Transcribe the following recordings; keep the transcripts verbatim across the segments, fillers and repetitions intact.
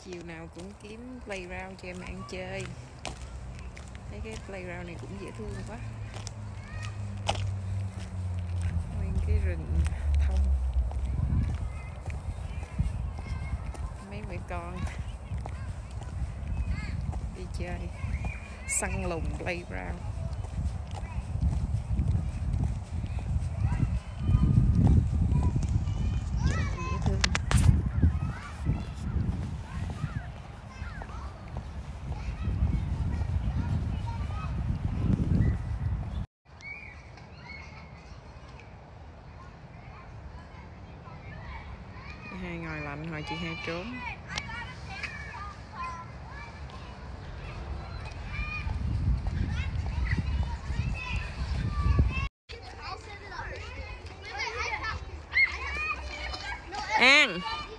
Chiều nào cũng kiếm playground cho em ăn chơi. Thấy cái playground này cũng dễ thương quá. Nguyên cái rừng thông. Mấy mẹ con đi chơi. Săn lùng playground. Hai ngồi lạnh, hồi chị hai trốn. An.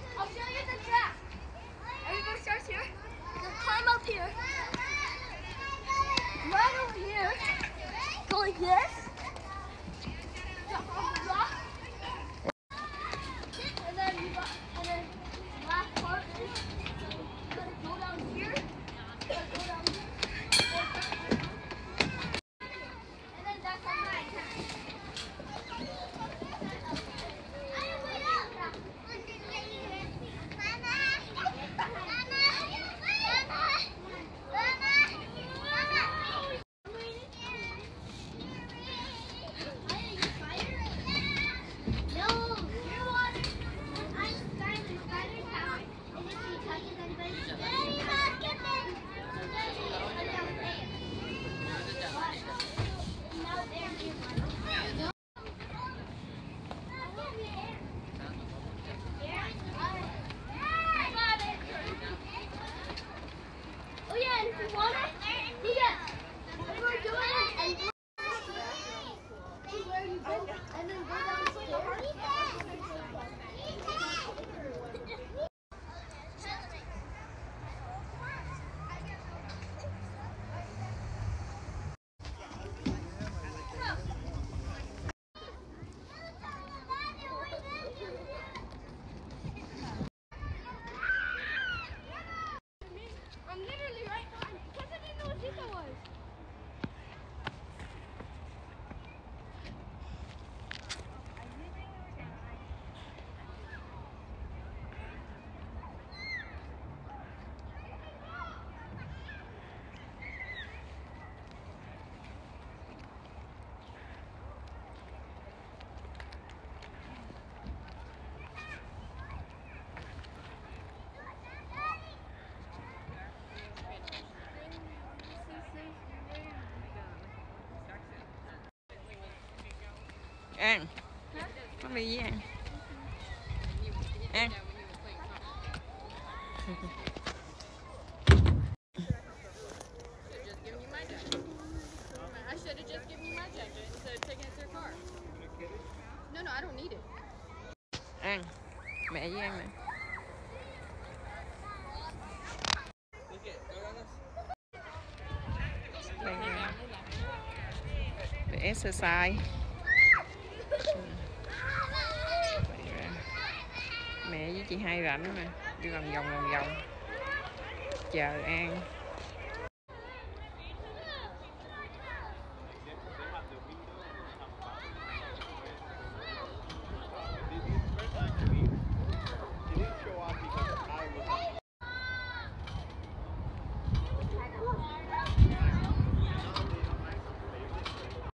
An, con đi với An. An. An, mẹ với An nè. Để exercise. Mẹ với chị hai rảnh mà đi vòng vòng vòng vòng chờ An.